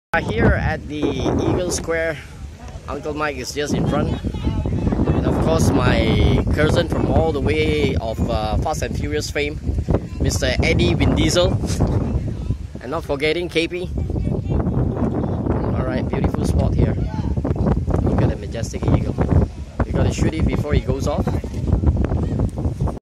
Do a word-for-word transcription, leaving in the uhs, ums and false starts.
Here at the Eagle Square, Uncle Mike is just in front, and of course my cousin from all the way of uh, Fast and Furious fame, Mister Eddie Vin Diesel, and not forgetting K P. Alright, beautiful spot here. Look at the majestic eagle. You gotta shoot it before he goes off.